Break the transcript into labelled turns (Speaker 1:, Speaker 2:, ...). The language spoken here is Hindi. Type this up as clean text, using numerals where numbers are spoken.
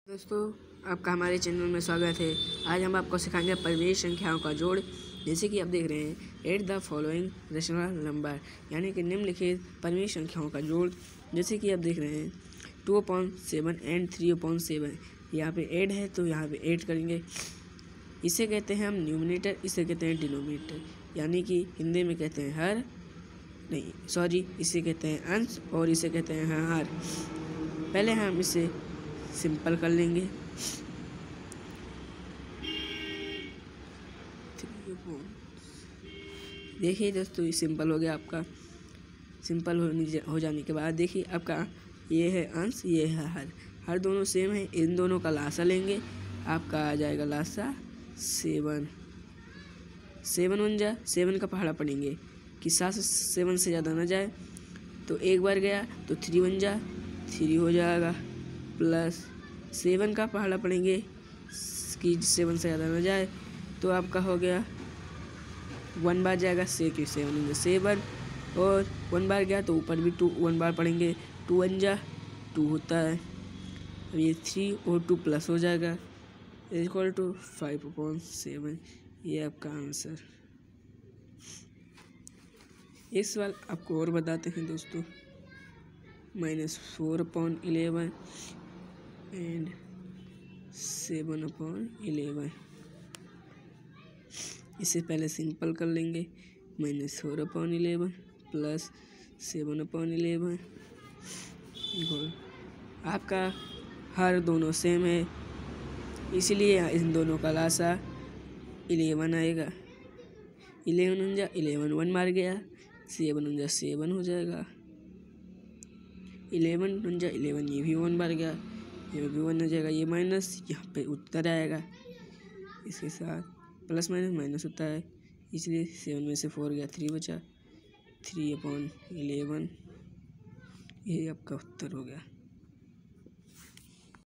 Speaker 1: दोस्तों, आपका हमारे चैनल में स्वागत है। आज हम आपको सिखाएंगे परिमेय संख्याओं का जोड़। जैसे कि आप देख रहे हैं, at the following rational number, यानी कि निम्नलिखित परिमेय संख्याओं का जोड़। जैसे कि आप देख रहे हैं 2/7 एंड 3/7। यहाँ पे 8 है तो यहाँ पे 8 करेंगे। इसे कहते हैं हम न्यूमिनेटर, इसे कहते हैं डिनोमिनेटर, यानी कि हिंदी में कहते हैं हर, नहीं सॉरी, इसे कहते हैं अंश और इसे कहते हैं हर। पहले हम इसे सिंपल कर लेंगे। देखिए दोस्तों, ये सिंपल हो गया आपका। सिंपल हो जाने के बाद देखिए आपका ये है अंश, ये है हर दोनों सेम है। इन दोनों का लासा लेंगे, आपका आ जाएगा लासा 7। 7 बन जाए, 7 का पहाड़ा पड़ेंगे कि 7 से ज़्यादा ना जाए, तो एक बार गया तो 3 बन जाए, 3 हो जाएगा, प्लस 7 का पहाड़ा पड़ेंगे कि 7 से ज़्यादा ना जाए, तो आपका हो गया 1 बार जाएगा 7 और 1 बार गया तो ऊपर भी 1 बार पड़ेंगे, 2 बन जा, 2 होता है। अब ये 3 और 2 प्लस हो जाएगा इक्वल टू 5/7। ये आपका आंसर। इस सवाल आपको और बताते हैं दोस्तों। -4/11 एंड 7/11। इसे पहले सिंपल कर लेंगे। -4/11 प्लस 7/11। आपका हर दोनों सेम है, इसलिए इन दोनों का लासा 11 आएगा। 11 बन जा, 11 1 मार गया, 7 बन जा, 7 हो जाएगा। 11 बन जा, 11 ये भी 1 बार गया, ये भी 1 हो जाएगा। ये माइनस यहाँ पे उत्तर आएगा, इसके साथ प्लस माइनस माइनस होता है, इसलिए 7 में से 4 गया, 3 बचा। 3/11 ये आपका उत्तर हो गया।